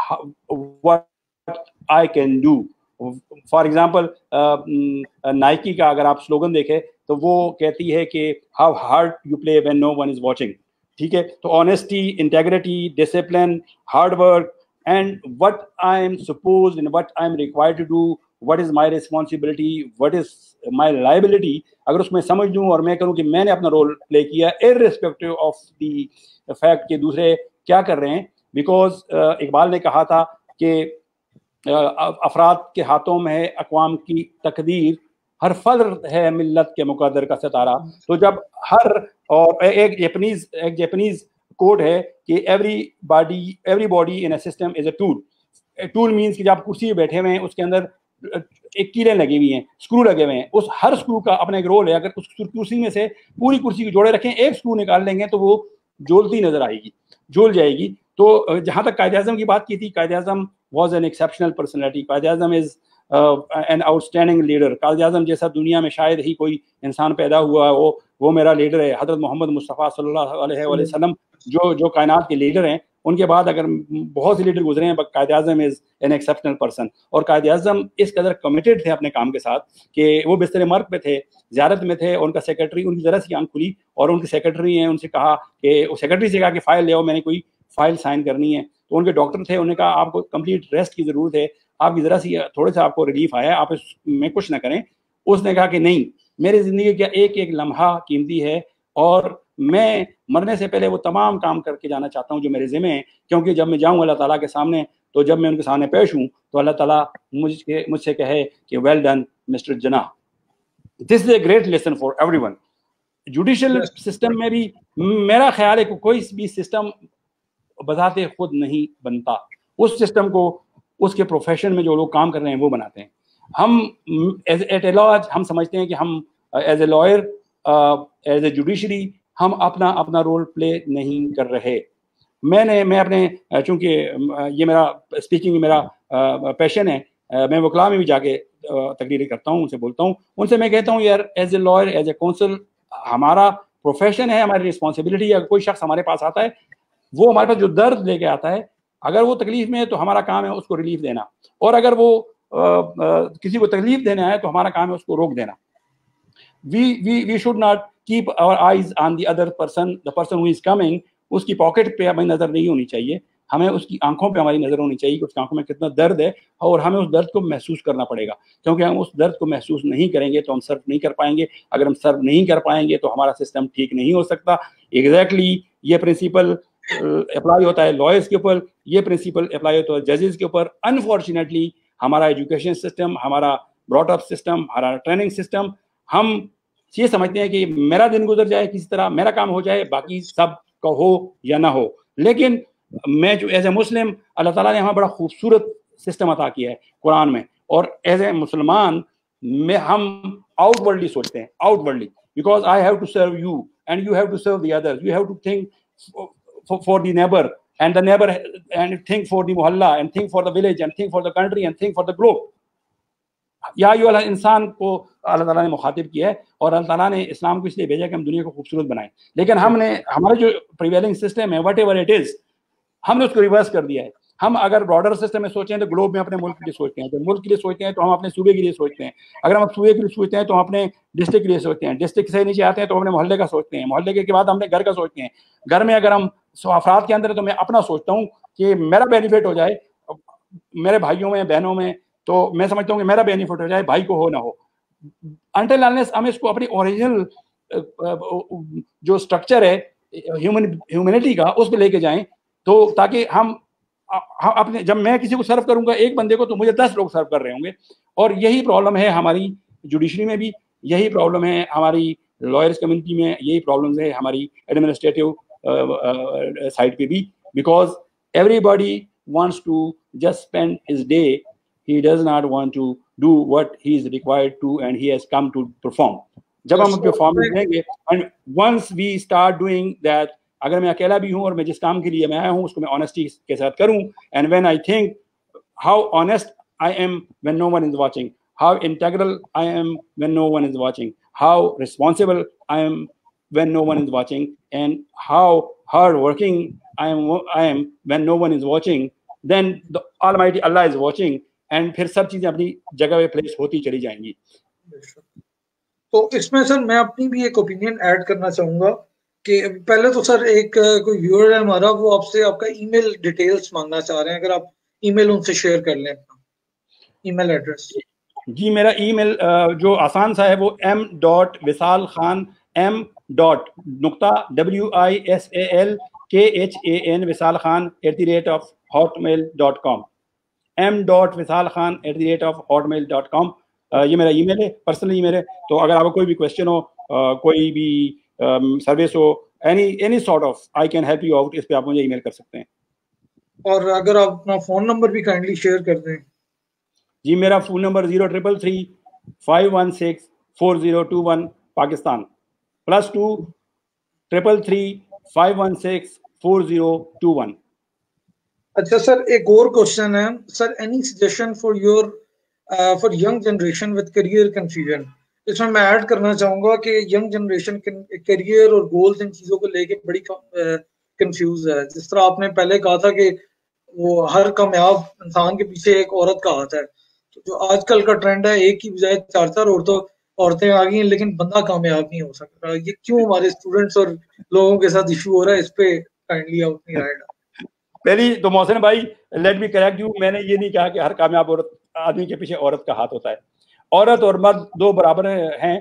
what I can do. For example Nike کا اگر آپ سلوگن دیکھیں تو وہ کہتی ہے کہ how hard you play when no one is watching. ٹھیک ہے, تو honesty, integrity, discipline, hard work, and what I am suppose and what I am required to do, what is my responsibility, what is my liability, اگر اس میں سمجھ لوں اور میں کروں کہ میں نے اپنا رول پلے کیا ارریسپیکٹو آف دی فیکٹ کہ دوسرے کیا کر رہے ہیں. بیکاز اقبال نے کہا تھا کہ افراد کے ہاتھوں میں ہے اقوام کی تقدیر, ہر فرد ہے ملت کے مقدر کا ستارہ. تو جب ہر, اور ایک جیپنیز ایک جیپنیز کوڈ ہے کہ everybody everybody in a system is a tool. Tool means کہ جب آپ کرسی پہ بیٹھے ہوئے ہیں اس کے اندر ایک کیلیں لگی ہوئی ہیں, اسکرو لگے ہوئے ہیں, اس ہر اسکرو کا اپنا ایک رول ہے. اگر اس کرسی میں سے پوری کرسی کو جوڑے رکھیں, ایک اسکرو نکال لیں گے تو وہ جولتی نظر آئے گی, جول جائے گی. تو جہاں تک قائد اعظم کی بات کی تھی, Quaid Azam was an exceptional personality. Quaid Azam is an outstanding leader. Quaid Azam جیسا دنیا میں شاید ہی کوئی انسان پیدا ہوا ہے, وہ وہ میرا لیڈر ہے. حضرت محمد مصطفیٰ صلی اللہ علیہ وآلہ وسلم جو جو کائنات کے لیڈر ہیں, ان کے بعد اگر بہت سے لیڈر گزرے ہیں, Quaid Azam is an exceptional person. اور قائد اعظم اس قدر کمیٹیڈ تھے اپنے کام کے ساتھ کہ وہ بستر مرگ پہ تھے, زیارت میں تھے, ان کا سیکرٹری, ان کی ذرا سی آنکھ کھلی اور ان کے سیکرٹری ہیں, ان سے کہا کہ سیکرٹری سے کہا کہ فائل لے آؤ, میں نے کوئی فائل سائن کرنی ہے. تو ان کے ڈاکٹر تھے, انہوں نے کہا آپ کو کمپلیٹ ریسٹ کی ضرورت ہے, آپ کی ذرا سی تھوڑے سا آپ کو ریلیف آیا, آپ اس میں کچھ نہ کریں. اس نے کہا کہ نہیں, میری زندگی کا ایک ایک لمحہ قیمتی ہے اور میں مرنے سے پہلے وہ تمام کام کر کے جانا چاہتا ہوں جو میرے ذمہ ہیں, کیونکہ جب میں جاؤں اللہ تعالیٰ کے سامنے, تو جب میں ان کے سامنے پیش ہوں تو اللہ تعالیٰ مجھ کے مجھ سے کہے کہ well done mister Jinnah. This is a great lesson for everyone. Judicial system میں بھی میرا خیال ہے کہ کوئی بھی سسٹم بذات خود نہیں بنتا, اس سسٹم کو اس کے پروفیشن میں جو لوگ کام کر رہے ہیں وہ بناتے ہیں. ہم ایٹ اے لاج ہم سمجھتے ہیں کہ ہم as a lawyer, as a judiciary, ہم اپنا اپنا رول پلے نہیں کر رہے. میں نے میں اپنے, چونکہ یہ میرا اسپیکنگ میرا پیشن ہے, میں وکلا میں بھی جا کے تقریریں کرتا ہوں, ان سے بولتا ہوں, ان سے میں کہتا ہوں یار as a lawyer, as a counsel, ہمارا پروفیشن ہے, ہماری رسپانسبلٹی ہے. اگر کوئی شخص ہمارے پاس آتا ہے, وہ ہمارے پاس جو درد لے کے آتا ہے, اگر وہ تکلیف میں ہے تو ہمارا کام ہے اس کو ریلیف دینا, اور اگر وہ کسی کو تکلیف دینا ہے تو ہمارا کام ہے اس کو روک دینا. We we we should not keep our eyes on the other person, the person who is coming. اس کی پاکٹ پہ ہماری نظر نہیں ہونی چاہیے, ہمیں اس کی آنکھوں پہ ہماری نظر ہونی چاہیے کہ اس کی آنکھوں میں کتنا درد ہے, اور ہمیں اس درد کو محسوس کرنا پڑے گا, کیونکہ ہم اس درد کو محسوس نہیں کریں گے تو ہم سرو نہیں کر پائیں گے. اگر ہم سرو نہیں کر پائیں گے تو ہمارا سسٹم ٹھیک نہیں ہو سکتا. ایگزیکٹلی یہ پرنسپل اپلائی ہوتا ہے لائرس کے اوپر, یہ پرنسپل اپلائی ہوتا ہے ججز کے اوپر. انفارچونیٹلی ہمارا ایجوکیشن سسٹم, ہمارا براٹ اپ سسٹم, ہمارا ٹریننگ سسٹم, ہم یہ سمجھتے ہیں کہ میرا دن گزر جائے کسی طرح, میرا کام ہو جائے, باقی سب کا ہو یا نہ ہو. لیکن میں جو ایز اے مسلم, اللہ تعالیٰ نے ہمیں بڑا خوبصورت سسٹم عطا کیا ہے قرآن میں, اور ایز اے مسلمان میں ہم آؤٹ ورڈلی سوچتے ہیں, outwardly, because I have to serve you and you have to serve the others, you have to think for the neighbor and the neighbor and think for the mohalla and think for the village and think for the country and think for the globe. یا یہ والا انسان کو اللہ تعالیٰ نے مخاطب کیا ہے, اور اللہ تعالیٰ نے اسلام کو اس لیے بھیجا کہ ہم دنیا کو خوبصورت بنائیں. لیکن ہم نے ہمارا جو پریویلنگ سسٹم ہے وٹ ایور اٹ از, ہم نے اس کو ریورس کر دیا ہے. ہم اگر براڈر سسٹم میں سوچیں تو گلوب میں اپنے ملک کے لیے سوچتے ہیں, جب ملک کے لیے سوچتے ہیں تو ہم اپنے صوبے کے لیے سوچتے ہیں, اگر ہم صوبے کے لیے سوچتے ہیں تو ہم اپنے ڈسٹرکٹ کے لیے سوچتے ہیں, ڈسٹرکٹ سے نیچے آتے ہیں تو ہم اپنے محلے کا سوچتے ہیں, محلے کے بعد ہم نے گھر کا سوچتے ہیں, گھر میں اگر ہم افراد کے اندر ہے تو میں اپنا سوچتا ہوں کہ میرا بینیفٹ ہو جائے, میرے بھائیوں میں, بہنوں میں, تو میں سمجھتا ہوں کہ میرا بینیفٹ ہو جائے, بھائی کو ہو نہ ہو, انٹل انلیس ہم اس کو اپنی اوریجنل جو اسٹرکچر ہے ہیومن ہیومینٹی کا اس پہ لے کے جائیں, تو تاکہ ہم اپنے, جب میں کسی کو سرو کروں گا ایک بندے کو تو مجھے دس لوگ سرو کر رہے ہوں گے. اور یہی پرابلم ہے ہماری جوڈیشری میں بھی, یہی پرابلم ہے ہماری لائرس کمیونٹی میں, یہی پرابلم ہے ہماری ایڈمنسٹریٹو سائڈ پہ بھی, because everybody wants to just spend his day, he does not want to do what he is required to and he has come to perform. جب ہم performance دیں گے, and once we start doing that, اگر میں اکیلا بھی ہوں اور میں جس کام کے لیے میں آیا ہوں اس کو میں آنیسٹی کے ساتھ کروں, and when I think how honest I am when no one is watching, how integral I am when no one is watching, how responsible I am when no one is watching, and how hard working I am I am when no one is watching, then the Almighty Allah is watching, and پھر سب چیزیں اپنی جگہ پہ place ہوتی چلی جائیں گی. تو اس میں سر میں اپنی بھی ایک اوپینین ایڈ کرنا چاہوں گا کہ پہلے تو سر ایک کوئی ویور ہے ہمارا, وہ آپ سے آپ کا ای میل ڈیٹیلز مانگنا چاہ رہے ہیں, اگر آپ ای میل ان سے شیئر کر لیں اپنا ای میل ایڈریس. جی میرا ای میل جو آسان سا ہے وہ M dot Wisal Khan, M dot نقطہ W I S A L K H A N Wisal Khan at the rate of Hotmail dot com, M dot Wisal Khan at the rate of Hotmail dot com. یہ میرا ای میل ہے, personal ای میل ہے. تو اگر آپ کو کوئی بھی کوشچن ہو, کوئی بھی سروس ہو, any any sort of I can help you out, اس پہ آپ مجھے ای میل کر سکتے ہیں. اور اگر آپ اپنا فون نمبر بھی کائنڈلی شیئر کر دیں. جی میرا phone number zero triple three five one six four zero two one Pakistan, plus two triple three five one six four zero two one. اچھا سر, ایک اور کوشچن ہے sir, any suggestion for your for young generation with career confusion. اس میں میں add کرنا چاہوں گا کہ ینگ جنریشن کیریئر اور گولز ان چیزوں کو لے کے بڑی کنفیوز ہے. جس طرح آپ نے پہلے کہا تھا کہ وہ ہر کامیاب انسان کے پیچھے ایک عورت کا ہاتھ ہے, تو جو آج کل کا ٹرینڈ ہے ایک کی بجائے چار چار عورتوں عورتیں آ گئی ہیں لیکن بندہ کامیاب نہیں ہو سکتا. یہ کیوں ہمارے اسٹوڈنٹس اور لوگوں کے ساتھ ایشو ہو رہا ہے, اس پہ کائنڈلی آپ اپنی رائے ڈالیں. پہلی تو محسن بھائی لیٹ می کریکٹ یو, میں نے یہ نہیں کہا کہ ہر کامیاب عورت آدمی کے پیچھے عورت کا ہاتھ ہوتا ہے. عورت اور مرد دو برابر ہیں,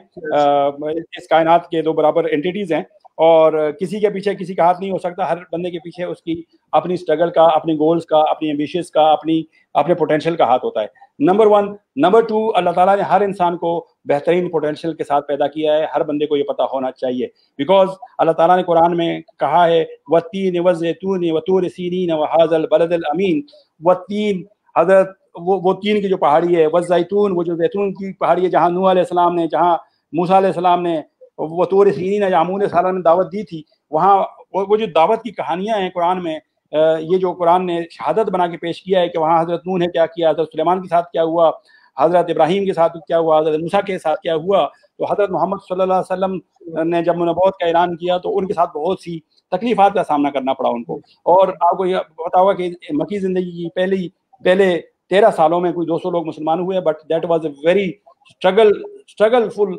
اس کائنات کے دو برابر اینٹیٹیز ہیں, اور کسی کے پیچھے کسی کا ہاتھ نہیں ہو سکتا. ہر بندے کے پیچھے اس کی اپنی اسٹرگل کا, اپنی گولز کا, اپنی ایمبیشنز کا, اپنی اپنے پوٹینشیل کا ہاتھ ہوتا ہے. Number one. Number two, Allah تعالیٰ نے ہر انسان کو بہترین پوٹینشیل کے ساتھ پیدا کیا ہے. ہر بندے کو یہ پتہ ہونا چاہیے, بیکاز اللہ تعالیٰ نے قرآن میں کہا ہے وَالتِّينِ وَالزَّيْتُونِ وَطُورِ سِينِينَ وَهَٰذَا الْبَلَدِ الْأَمِينَ. والتین, حضرت وہ وہ تین کی جو پہاڑی ہے, والزیتون وہ جو زیتون کی پہاڑی ہے جہاں نوح علیہ السلام نے, جہاں موسیٰ علیہ السلام نے, وطور سینین جہاں موسیٰ علیہ السلام نے دعوت دی تھی, وہاں وہ جو دعوت کی کہانیاں ہیں قرآن میں, یہ جو قرآن نے شہادت بنا کے پیش کیا ہے کہ وہاں حضرت نوح نے کیا کیا, حضرت سلیمان کے ساتھ کیا ہوا, حضرت ابراہیم کے ساتھ کیا ہوا, حضرت موسیٰ کے ساتھ کیا ہوا. تو حضرت محمد صلی اللہ علیہ وسلم نے جب نبوت کا اعلان کیا تو ان کے ساتھ بہت سی تکلیفات کا سامنا کرنا پڑا ان کو. اور آپ کو یہ پتا ہوگا کہ مکی زندگی کی پہلی پہلے تیرہ سالوں میں کوئی دو سو لوگ مسلمان ہوئے, but that was a very struggle struggle full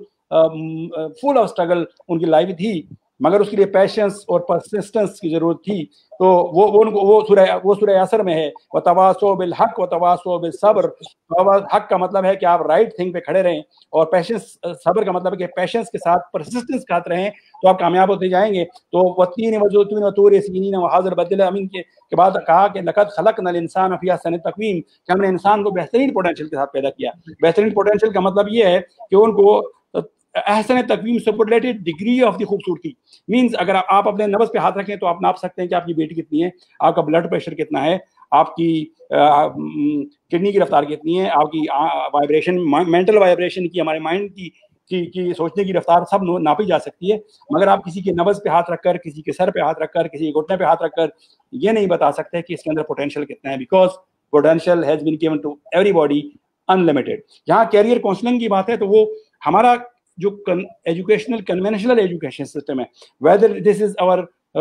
full of struggle ان کی لائف تھی, مگر اس کے لیے پیشنس اور پرسسٹنس کی ضرورت تھی. تو وہ وہ ان کو وہ سورہ وہ سورہ اثر میں ہے وتواصوا بالحق وتواصوا بالصبر. حق کا مطلب ہے کہ آپ رائٹ تھنگ پہ کھڑے رہیں, اور پیشنس صبر کا مطلب ہے کہ پیشنس کے ساتھ پرسسٹنس کے ساتھ رہیں تو آپ کامیاب ہوتے جائیں گے. تو والتین والزیتون وطور سینین وهذا البلد الامین کے بعد کہا کہ لقد خلقنا الانسان فی احسن تقویم, کہ ہم نے انسان کو بہترین پوٹینشیل کے ساتھ پیدا کیا. بہترین پوٹینشیل کا مطلب یہ ہے کہ ان کو احسن تقویم سپرلیٹڈ ڈگری آف دی خوبصورتی مینس, اگر آپ اپنے نبض پہ ہاتھ رکھیں تو آپ ناپ سکتے ہیں کہ آپ کی بیٹی کتنی ہے, آپ کا بلڈ پریشر کتنا ہے, آپ کی کڈنی کی رفتار کتنی ہے, آپ کی وائبریشن مینٹل وائبریشن کی, ہمارے مائنڈ کی کی کی سوچنے کی رفتار سب ناپی جا سکتی ہے. مگر آپ کسی کے نبض پہ ہاتھ رکھ کر, کسی کے سر پہ ہاتھ رکھ کر, کسی کے گھٹنے پہ ہاتھ رکھ کر یہ نہیں بتا سکتے کہ اس کے اندر پوٹینشیل کتنا ہے, because potential has been given to everybody unlimited. جہاں کیریئر کاؤنسلنگ کی بات ہے تو وہ ہمارا جو ایجوکیشنل کنونشنل ایجوکیشن سسٹم ہے, ویدر دس از اور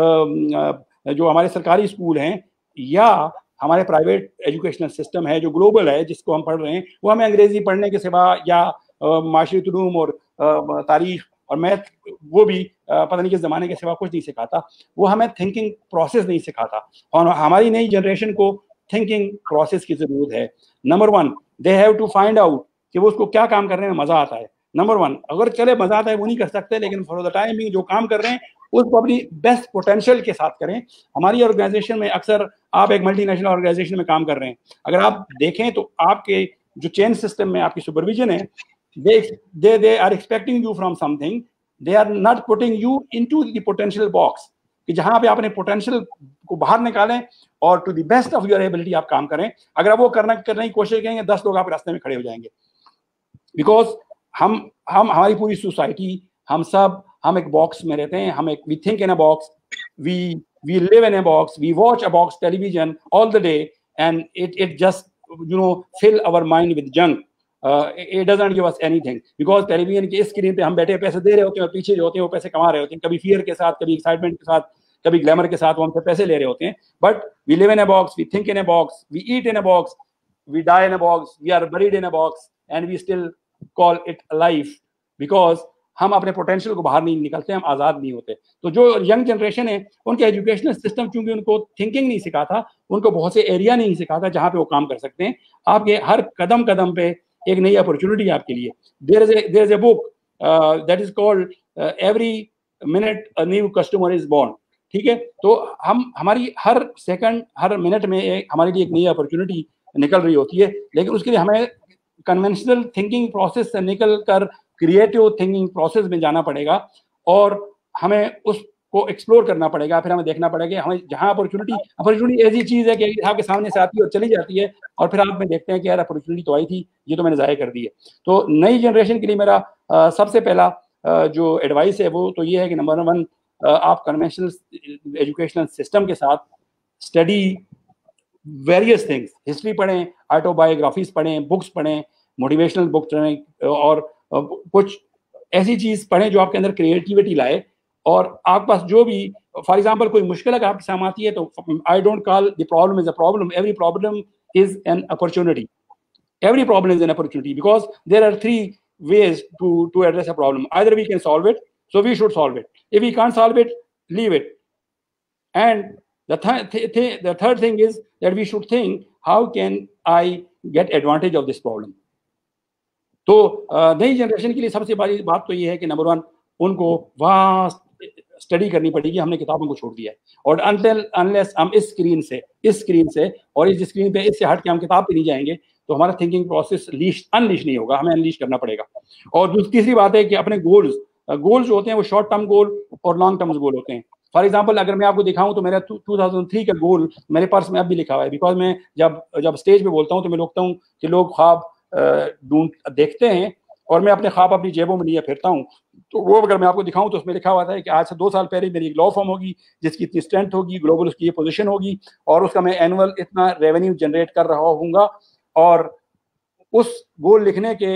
جو ہمارے سرکاری اسکول ہیں یا ہمارے پرائیویٹ ایجوکیشنل سسٹم ہے جو گلوبل ہے جس کو ہم پڑھ رہے ہیں, وہ ہمیں انگریزی پڑھنے کے سوا یا معاشرتی علوم اور تاریخ اور میتھ وہ بھی پتہ نہیں کس زمانے کے سوا کچھ نہیں سکھاتا. وہ ہمیں تھنکنگ پروسیس نہیں سکھاتا, اور ہماری نئی جنریشن کو تھنکنگ پروسیس کی ضرورت ہے. Number one, they have to find out کہ وہ اس کو کیا کام کرنے میں مزہ آتا ہے. نمبر ون, اگر چلے مزہ آتا ہے وہ نہیں کر سکتے, لیکن فار دا ٹائم بینگ جو کام کر رہے ہیں اس کو اپنی بیسٹ پوٹینشیل کے ساتھ کریں. ہماری آرگنائزیشن میں اکثر آپ ایک ملٹی نیشنل آرگنائزیشن میں کام کر رہے ہیں, اگر آپ دیکھیں تو آپ کے جو چین سسٹم میں آپ کی سپرویژن ہے, they they they are expecting you from something, they are not putting you into the potential box کہ جہاں پہ آپ اپنے پوٹینشیل کو باہر نکالیں اور to the best of your ability آپ کام کریں. اگر آپ وہ کرنا کرنے کی کوشش کریں گے, دس لوگ آپ کے راستے میں کھڑے ہو جائیں گے. بیکاز ہم ہم ہماری پوری سوسائٹی, ہم سب ہم ایک باکس میں رہتے ہیں, ہم ایک we think in a box, we we live in a box, we watch a box television all the day, and it it just you know fill our mind with junk. It doesn't give us anything, because television کی screen پہ ہم بیٹھے پیسے دے رہے ہوتے ہیں, اور پیچھے جو ہوتے ہیں وہ پیسے کما رہے ہوتے ہیں, کبھی فیئر کے ساتھ, کبھی ایکسائٹمنٹ کے ساتھ, کبھی گلیمر کے ساتھ وہ ہم سے پیسے لے رہے ہوتے ہیں. But we live in a box, we think in a box, we eat in a box, we die in a box, we are buried in a box, and we still call it life, because ہم اپنے potential کو باہر نہیں نکلتے, ہم آزاد نہیں ہوتے. تو جو ینگ جنریشن ہے ان کے ایجوکیشنل سسٹم چونکہ ان کو تھنکنگ نہیں سکھاتا, ان کو بہت سے ایریا نہیں سکھاتا جہاں پہ وہ کام کر سکتے ہیں. آپ کے ہر قدم قدم پہ ایک نئی اپرچونٹی آپ کے لیے. There is a there is a book that is called every minute a new customer is born. ٹھیک ہے, تو ہم ہماری ہر سیکنڈ ہر منٹ میں ہمارے لیے ایک نئی اپرچونٹی نکل رہی ہوتی ہے, لیکن اس کے لیے ہمیں کنونشنل تھنکنگ پروسیس سے نکل کر کریٹو تھنکنگ پروسیس میں جانا پڑے گا, اور ہمیں اس کو ایکسپلور کرنا پڑے گا. پھر ہمیں دیکھنا پڑے گا ہمیں جہاں اپرچونٹی اپرچونٹی ایسی چیز ہے کہ آپ کے سامنے سے آتی ہے اور چلی جاتی ہے, اور پھر آپ میں دیکھتے ہیں کہ یار اپرچونٹی تو آئی تھی, یہ تو میں نے ضائع کر دی ہے. تو نئی جنریشن کے لیے میرا سب سے پہلا جو ایڈوائس ہے وہ تو یہ ہے کہ نمبر ون, آپ کنونشنل ایجوکیشنل سسٹم کے ساتھ اسٹڈی ویریس تھنگس, ہسٹری پڑھیں, آٹو بایوگرافیز پڑھیں, بکس پڑھیں, موٹیویشنل بک پڑھیں, اور کچھ ایسی چیز پڑھیں جو آپ کے اندر کریٹیوٹی لائے. اور آپ کے پاس جو بھی فار ایگزامپل کوئی مشکل اگر آپ کے سامنے آتی ہے تو I don't call the problem is a problem, every problem is an opportunity. Every problem is an opportunity, because there are three ways to to address a problem. Either we can solve it, so we should solve it. If we can't solve it, leave it. And the th- th- th- the third thing is that we should think, how can I get advantage of this problem? تو نئی generation کے لیے سب سے بڑی بات تو یہ ہے کہ نمبر ون, ان کو وہاں اسٹڈی کرنی پڑے گی. ہم نے کتابوں کو چھوڑ دیا ہے, اور انٹل انلیس ہم اس اسکرین سے اس اسکرین سے اور اس اسکرین پہ اس سے ہٹ کے ہم کتاب پہ نہیں جائیں گے تو ہمارا تھنکنگ پروسیس لیش انلیش نہیں ہوگا, ہمیں انلیش کرنا پڑے گا. اور تیسری بات ہے کہ اپنے گولز گولز جو ہوتے ہیں وہ شارٹ ٹرم گول اور لانگ ٹرم گول ہوتے ہیں. فار ایگزامپل اگر میں آپ کو دکھاؤں تو میرا ٹو تھاؤزینڈ تھری کا گول میرے پرس میں اب بھی لکھا ہوا ہے, بیکاز میں جب جب اسٹیج پہ بولتا ہوں تو میں لوگتا ہوں کہ لوگ خواب ڈھونڈ دیکھتے ہیں, اور میں اپنے خواب اپنی جیبوں میں لیے پھرتا ہوں. تو وہ اگر میں آپ کو دکھاؤں تو اس میں لکھا ہوا تھا کہ آج سے دو سال پہلے میری ایک لا فرم ہوگی جس کی اتنی اسٹرینتھ ہوگی, گلوبل اس کی یہ پوزیشن ہوگی, اور اس کا میں اینول اتنا ریونیو جنریٹ کر رہا ہوں گا. اور اس گول لکھنے کے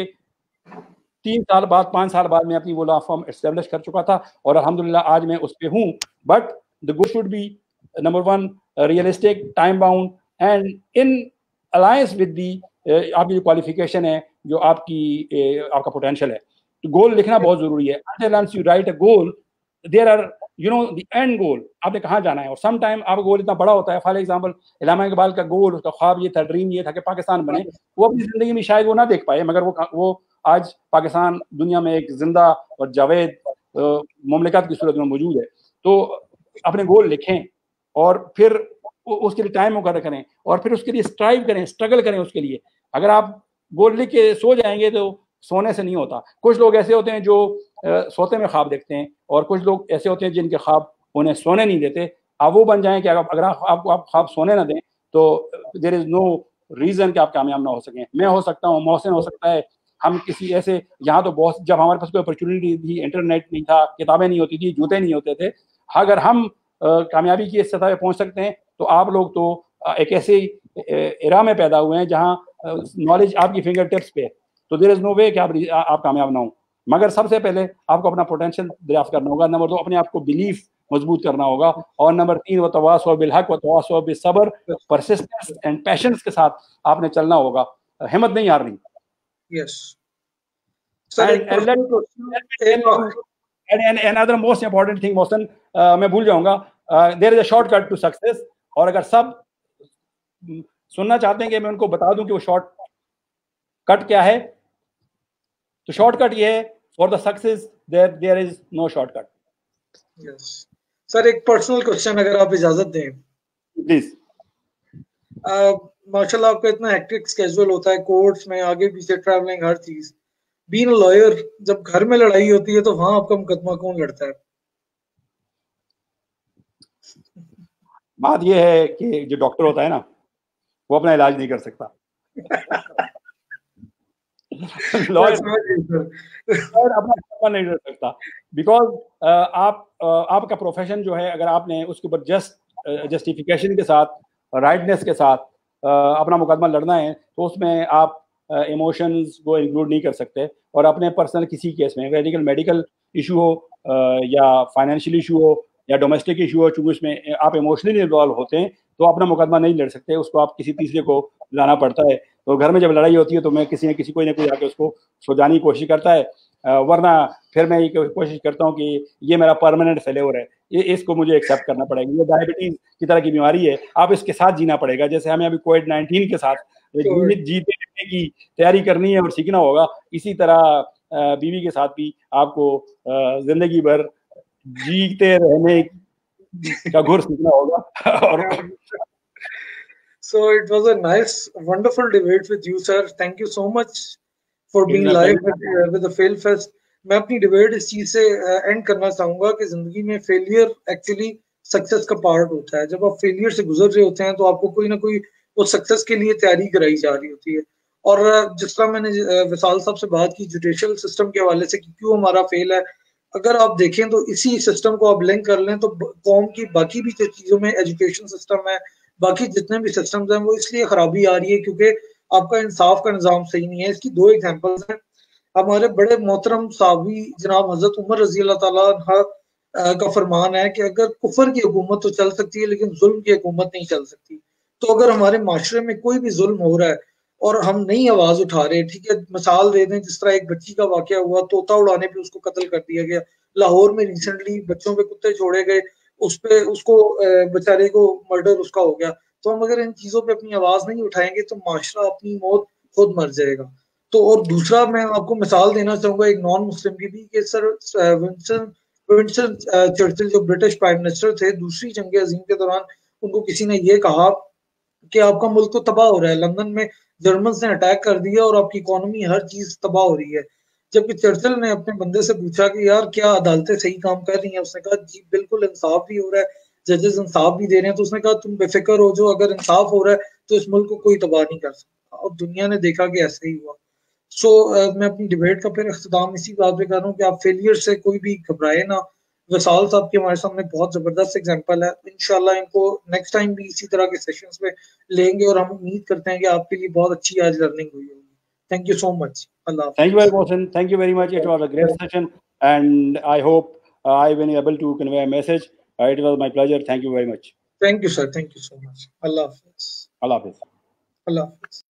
تین سال بعد پانچ سال بعد میں اپنی وہ لا فرم اسٹیبلش کر چکا تھا, اور الحمدللہ آج میں اس پہ ہوں. But the goal should be number one, uh, realistic, time bound, and in alliance with the uh, آپ کی جو qualification ہے, جو آپ کی uh, آپ کا potential ہے. تو گول لکھنا بہت ضروری ہے. Until once you write a goal, there are you know the end goal, آپ نے کہاں جانا ہے. اور سم ٹائم آپ کا گول اتنا بڑا ہوتا ہے, فار ایگزامپل علامہ اقبال کا گول, اس کا خواب یہ تھا, ڈریم یہ تھا کہ پاکستان بنے. وہ اپنی زندگی میں شاید وہ نہ دیکھ پائے, مگر وہ وہ آج پاکستان دنیا میں ایک زندہ اور جاوید مملکت کی صورت میں موجود ہے. تو اپنے گول لکھیں, اور پھر اس کے لیے ٹائم مقرر کریں, اور پھر اس کے لیے اسٹرائیو کریں, اسٹرگل کریں اس کے لیے. اگر آپ گول لکھ کے سو جائیں گے تو سونے سے نہیں ہوتا. کچھ لوگ ایسے ہوتے ہیں جو سوتے میں خواب دیکھتے ہیں, اور کچھ لوگ ایسے ہوتے ہیں جن کے خواب انہیں سونے نہیں دیتے. آپ وہ بن جائیں کہ اگر آپ کو آپ خواب سونے نہ دیں تو دیر از نو ریزن کہ آپ کامیاب نہ ہو سکیں. میں ہو سکتا ہوں, محسن ہو سکتا ہے, ہم کسی ایسے یہاں تو بہت, جب ہمارے پاس کوئی اپرچونیٹی تھی, انٹرنیٹ نہیں تھا, کتابیں نہیں ہوتی تھی, جوتے نہیں ہوتے تھے, اگر ہم کامیابی کی اس سطح پہ پہنچ سکتے ہیں تو آپ لوگ تو ایک ایسے ایرا میں پیدا ہوئے ہیں جہاں نالج آپ کی فنگر ٹپس پہ ہے. تو دیر از نو وے کہ آپ آپ کامیاب نہ ہوں. مگر سب سے پہلے آپ کو اپنا پوٹینشیل دریافت کرنا ہوگا. نمبر دو, اپنے آپ کو بلیف مضبوط کرنا ہوگا. اور نمبر تین, و تواصوا بالحق و تواصوا بالصبر, پرسسٹنس اینڈ پیشنس کے ساتھ آپ نے چلنا ہوگا, ہمت نہیں ہارنی. یس سر. And another most important thing, Mohsen, میں بھول جاؤں گا, there is a shortcut to success. اور اگر سب سننا چاہتے ہیں کہ میں ان کو بتا دوں کہ وہ شارٹ کٹ کیا ہے؟ تو شارٹ کٹ یہ ہے for the success there there is no shortcut. Sir ایک پرسنل کوشچن اگر آپ اجازت دیں پلیز. ماشاء اللہ آپ کا اتنا ہیکٹک اسکیجول ہوتا ہے کورٹس میں آگے پیچھے ٹریولنگ ہر چیز, بین اے لائر جب گھر میں لڑائی ہوتی ہے تو وہاں آپ کا مقدمہ کون لڑتا ہے؟ بات یہ ہے کہ جو ڈاکٹر ہوتا ہے نا وہ اپنا علاج نہیں کر سکتا. لائر اپنا مقدمہ نہیں لڑ سکتا بیکاز آپ آپ کا پروفیشن جو ہے اگر آپ نے اس کے اوپر جسٹ جسٹیفیکیشن کے ساتھ رائٹنیس کے ساتھ اپنا مقدمہ لڑنا ہے تو اس میں آپ ایموشنز کو انکلوڈ نہیں کر سکتے, اور اپنے پرسنل کسی کیس میں میڈیکل میڈیکل ایشو ہو یا فائنینشیل ایشو ہو یا ڈومیسٹک ایشو ہو, چونکہ اس میں آپ ایموشنلی انوالو ہوتے ہیں تو اپنا مقدمہ نہیں لڑ سکتے, اس کو آپ کسی تیسرے کو لانا پڑتا ہے. تو گھر میں جب لڑائی ہوتی ہے تو میں کسی نہ کسی کوئی نہ کوئی آ کے اس کو سلجھانے کی کوشش کرتا ہے, ورنہ پھر میں یہ کوشش کرتا ہوں کہ یہ میرا پرماننٹ فیلور ہے, یہ اس کو مجھے ایکسیپٹ کرنا پڑے گا. یہ ڈائبٹیز کی طرح کی بیماری ہے, آپ اس کے ساتھ جینا پڑے گا. جیسے ہمیں ابھی کووڈ نائنٹین کے ساتھ جیتے رہنے کی تیاری کرنی ہے اور سیکھنا ہوگا, اسی طرح بیوی کے ساتھ بھی آپ کو زندگی بھر جیتے رہنے کا گھر سیکھنا ہوگا. So it was a nice, wonderful debate with you, sir. Thank you so much for being live with, uh, with the Fail Fest. میں اپنی ڈیبیٹ اس چیز سے اینڈ کرنا چاہوں گا کہ زندگی میں فیلئر ایکچولی سکسیس کا پارٹ ہوتا ہے. جب آپ فیلئر سے گزر رہے ہوتے ہیں تو آپ کو کوئی نہ کوئی اس سکسیس کے لیے تیاری کرائی جا رہی ہوتی ہے. اور جس طرح میں نے وصال صاحب سے بات کی جوڈیشل سسٹم کے حوالے سے کہ کیوں ہمارا فیل ہے, اگر آپ دیکھیں تو اسی سسٹم کو آپ لنک کر لیں تو قوم کی باقی بھی چیزوں میں ایجوکیشن سسٹم ہے, باقی جتنے بھی سسٹمز ہیں وہ اس لیے خرابی آ رہی ہے کیونکہ آپ کا انصاف کا نظام صحیح نہیں ہے. اس کی دو ایگزامپلز ہیں. ہمارے بڑے محترم صحابی جناب حضرت عمر رضی اللہ تعالیٰ عنہ کا فرمان ہے کہ اگر کفر کی حکومت تو چل سکتی ہے لیکن ظلم کی حکومت نہیں چل سکتی. تو اگر ہمارے معاشرے میں کوئی بھی ظلم ہو رہا ہے اور ہم نہیں آواز اٹھا رہے, ٹھیک ہے, مثال دے دیں جس طرح ایک بچی کا واقعہ ہوا, طوطا اڑانے پہ اس کو قتل کر دیا گیا. لاہور میں ریسنٹلی بچوں پہ کتے چھوڑے گئے, اس پہ اس کو بیچارے کو مرڈر اس کا ہو گیا. تو ہم اگر ان چیزوں پہ اپنی آواز نہیں اٹھائیں گے تو معاشرہ اپنی موت خود مر جائے گا. تو اور دوسرا میں آپ کو مثال دینا چاہوں گا ایک نان مسلم کی بھی کہ سر ونسٹن ونسٹن چرچل جو برٹش پرائم منسٹر تھے دوسری جنگ عظیم کے دوران, ان کو کسی نے یہ کہا کہ آپ کا ملک تو تباہ ہو رہا ہے, لندن میں جرمنز نے اٹیک کر دیا اور آپ کی اکانومی ہر چیز تباہ ہو رہی ہے. جبکہ چرچل نے اپنے بندے سے پوچھا کہ یار کیا عدالتیں صحیح کام کر رہی ہیں, اس نے کہا جی بالکل انصاف بھی ہو رہا ہے, ججز انصاف بھی دے رہے ہیں. تو اس نے کہا تم بے فکر ہو, جو اگر انصاف ہو رہا ہے تو اس ملک کو کوئی تباہ نہیں کر سکتا. اور دنیا نے دیکھا کہ ایسا ہی ہوا. سو so, uh, میں اپنی ڈیبیٹ کا پھر اختتام اسی بات پہ کر رہا ہوں کہ آپ فیلئر سے کوئی بھی گھبرائے نہ. وصال صاحب کی ہمارے سامنے بہت زبردست ایگزامپل ہے. انشاءاللہ ان کو نیکسٹ ٹائم بھی اسی طرح کے سیشنز پہ لیں گے, اور ہم امید کرتے ہیں کہ آپ کے لیے بہت اچھی آج لرننگ ہوئی ہوگی. تھینک یو سو مچ. اللہ حافظ. Thank you very much, and thank you very much. It was a great session, and I hope uh, I've been able to convey a message. Uh, it was my pleasure. Thank you very much. Thank you, sir. Thank you so much. Allah Hafiz. Allah Hafiz. Allah Hafiz.